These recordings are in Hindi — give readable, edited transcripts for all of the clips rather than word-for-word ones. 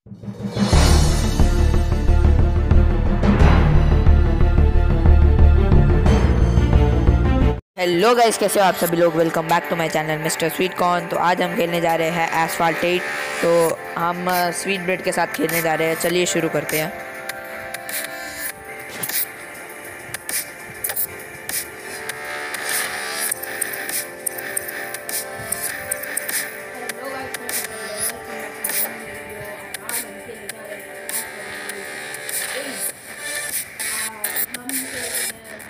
हेलो गाइस, कैसे हो आप सभी लोग। Welcome back to my channel Mister Sweet Corn. तो आज हम खेलने जा रहे हैं एसफाल्ट 8। तो हम स्वीट ब्रेड के साथ खेलने जा रहे हैं। चलिए शुरू करते हैं। हेलो गाइस, मैं Super Blazer, welcome back to my new video. और आज हम खेलने जा रहे हैं एसफॉल्ट 8। हम खेल रहे हैं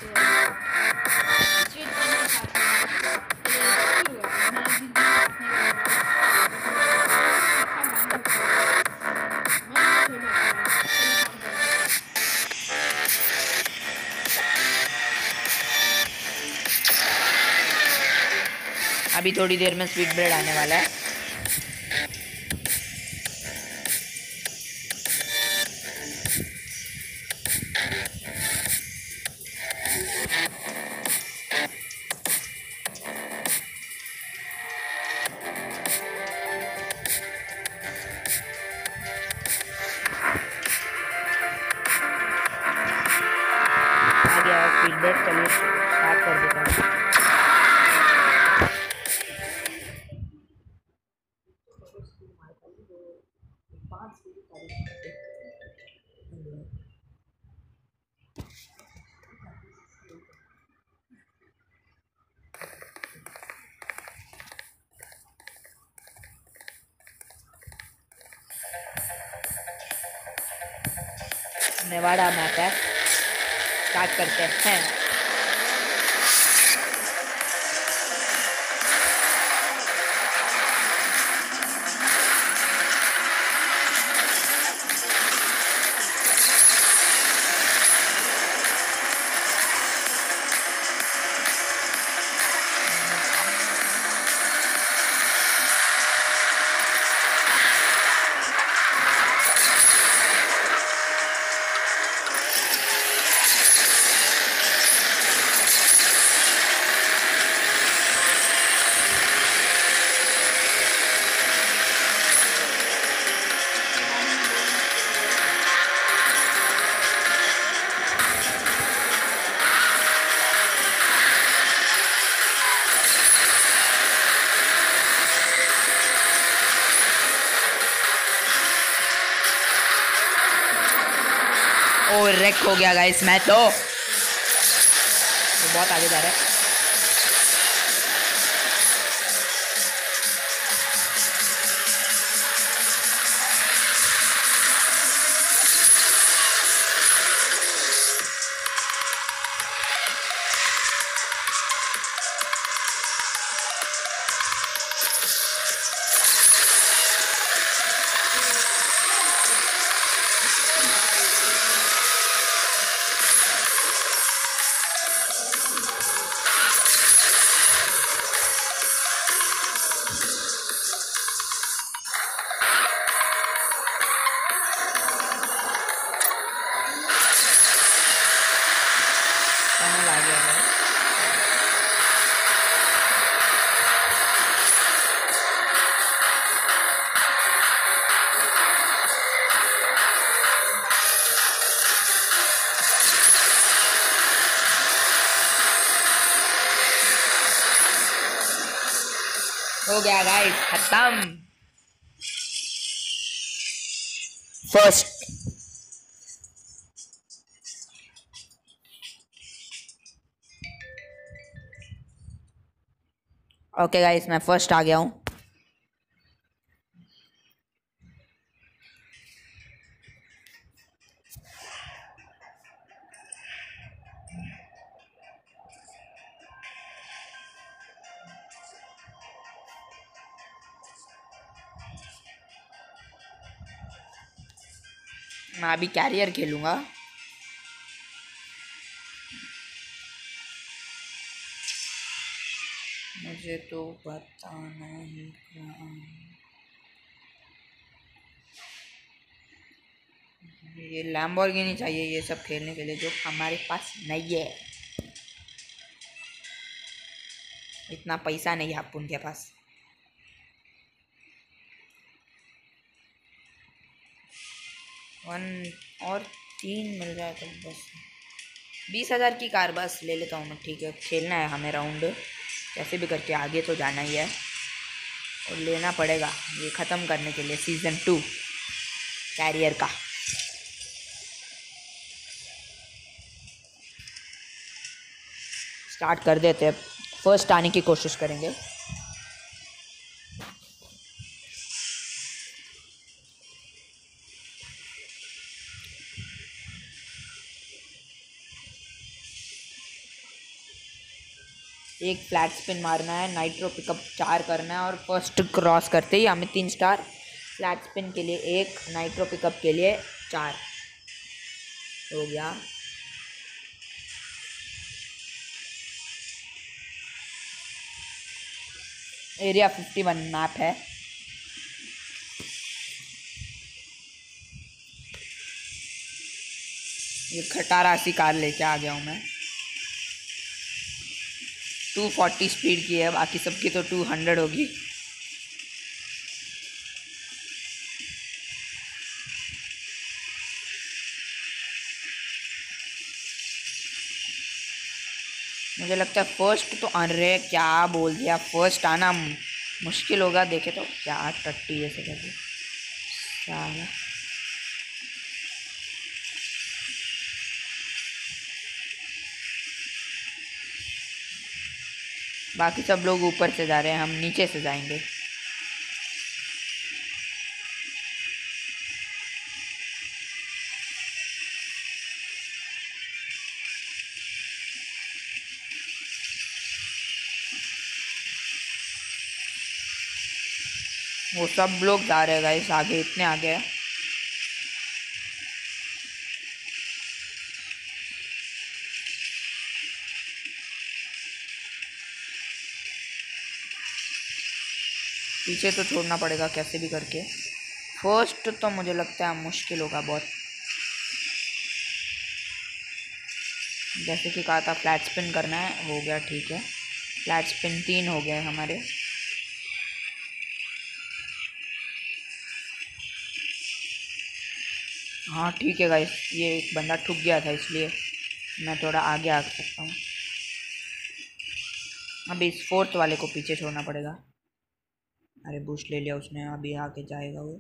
स्वीट कॉर्न के साथ में। चलिए शुरू करते हैं। मैं जिस दिन स्टार्ट नहीं करूँगा बट मैं अच्छा गाना रखूँगा। मैं इसको खेल लेता हूँ गाइस। चलिए स्टार्ट करते हैं। अभी थोड़ी देर में स्वीट ब्रेड आने वाला है। आ गया है स्वीट ब्रेड। चलिए स्टार्ट कर देता हूँ। नेवाडा मैप है। स्टार्ट करते हैं। और रेक हो गया गाइस। मैं तो बहुत आगे जा रहा है। टनल आ गया है। हो गया गाइस, खत्म। फर्स्ट। ओके गाइस, मैं फर्स्ट आ गया हूँ। मैं अभी कैरियर खेलूंगा। मुझे तो पता नहीं कहाँ। ये लैम्बोर्गिनी चाहिए ये सब खेलने के लिए, जो हमारे पास नहीं है। इतना पैसा नहीं है अपन के पास। वन और 3 मिल जाए तो बस 20,000 की कार बस ले लेता हूँ मैं। ठीक है, खेलना है हमें राउंड, कैसे भी करके आगे तो जाना ही है और लेना पड़ेगा ये ख़त्म करने के लिए सीज़न 2 कैरियर का। स्टार्ट कर देते हैं, फर्स्ट आने की कोशिश करेंगे। एक फ्लैट स्पिन मारना है, नाइट्रो पिकअप 4 करना है और फर्स्ट क्रॉस करते ही हमें 3 स्टार। फ्लैट स्पिन के लिए 1, नाइट्रो पिकअप के लिए 4 हो गया। एरिया 51 मैप है। ये खटारा सी कार लेके आ गया हूँ मैं। 240 स्पीड की है, बाकी सबकी तो 200 होगी। मुझे लगता है फर्स्ट तो, अरे क्या बोल दिया, फर्स्ट आना मुश्किल होगा। देखे तो क्या टट्टी ऐसे करके साला। बाकी सब लोग ऊपर से जा रहे हैं, हम नीचे से जाएंगे। वो सब लोग जा रहे हैं गाइस आगे, इतने आगे है। पीछे तो छोड़ना पड़ेगा कैसे भी करके। फर्स्ट तो मुझे लगता है मुश्किल होगा बहुत। जैसे कि कहा था फ्लैट स्पिन करना है, हो गया ठीक है। फ्लैट स्पिन 3 हो गए हमारे। हाँ ठीक है गाइस, ये एक बंदा ठुक गया था इसलिए मैं थोड़ा आगे आ सकता हूँ। अभी इस फोर्थ वाले को पीछे छोड़ना पड़ेगा। अरे बूस्ट ले लिया उसने, अभी आके जाएगा वो।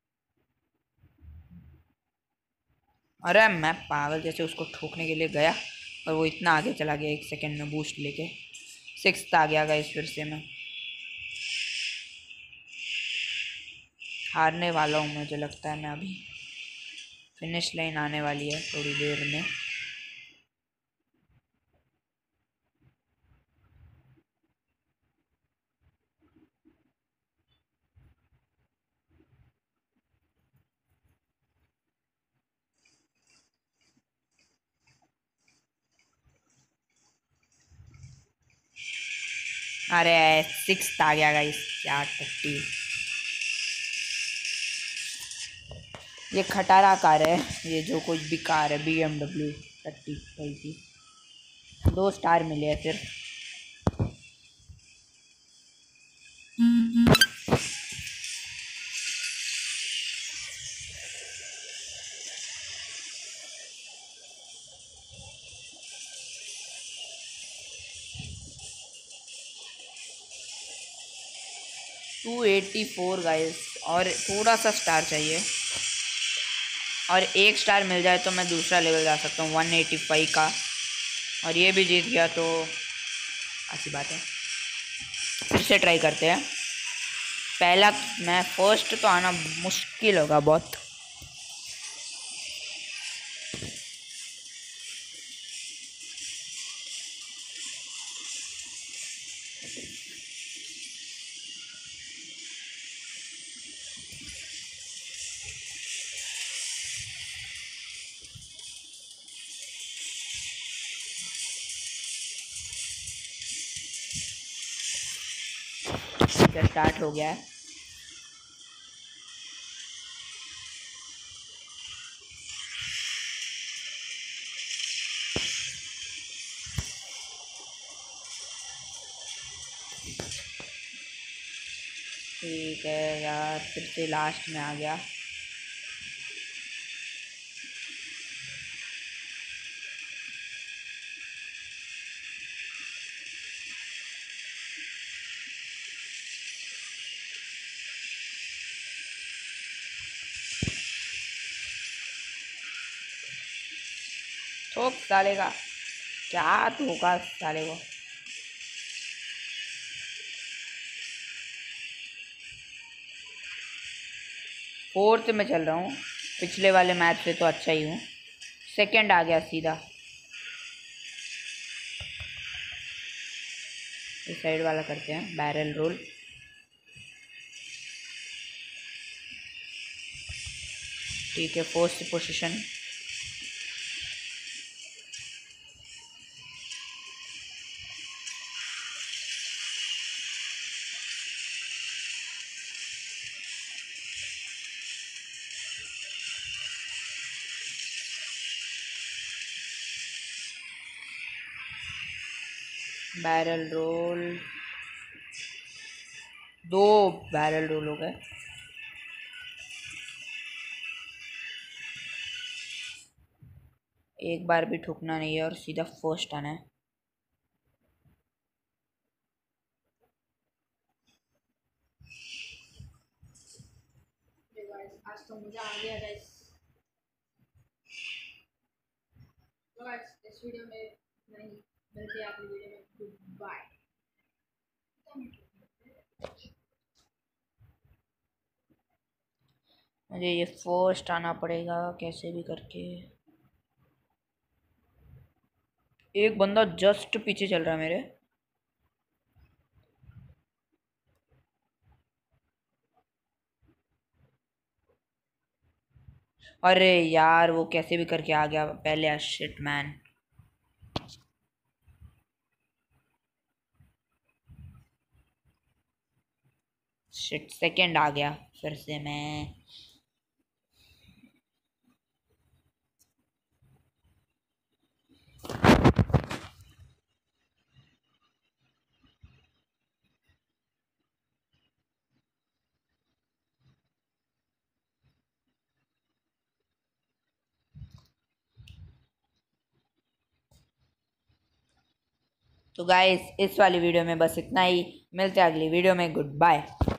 अरे मैं पागल जैसे उसको ठोकने के लिए गया और वो इतना आगे चला गया 1 सेकंड में बूस्ट लेके। 6th आ गया गाइस फिर से मैं। हारने वाला हूँ मुझे लगता है मैं अभी। फिनिश लाइन आने वाली है थोड़ी देर में। अरे 6th आ गया गाइस, क्या टट्टी। ये खटारा कार है, ये जो कुछ भी कार है BMW टट्टी भाई की। 2 स्टार मिले हैं फिर। टू 84 गाइस, और थोड़ा सा स्टार चाहिए और 1 स्टार मिल जाए तो मैं दूसरा लेवल जा सकता हूँ 185 का। और ये भी जीत गया तो अच्छी बात है। फिर से ट्राई करते हैं। पहला मैं फर्स्ट तो आना मुश्किल होगा बहुत। ठीक है, स्टार्ट हो गया है। ठीक है यार, फिर से लास्ट में आ गया। ठोक साले का, क्या ठोका साले को। फोर्थ में चल रहा हूँ, पिछले वाले मैच से तो अच्छा ही हूँ। सेकंड आ गया सीधा। इस साइड वाला करते हैं बैरल रोल। ठीक है, first position. Barrel roll, 2 barrel roll हो गए। एक बार भी ठुकना नहीं है और सीधा फर्स्ट आना है। आज तो मजा आ गया गाइस। तो गाइस इस वीडियो में नहीं, मिलते हैं अगली वीडियो में। Good bye. मुझे ये फर्स्ट आना पड़ेगा कैसे भी करके। एक बंदा जस्ट पीछे चल रहा है मेरे। अरे यार वो कैसे भी करके आ गया पहले। Shit man. शिट, सेकंड आ गया फिर से मैं। तो गाइस इस वाली वीडियो में बस इतना ही। मिलते हैं अगली वीडियो में। Good bye.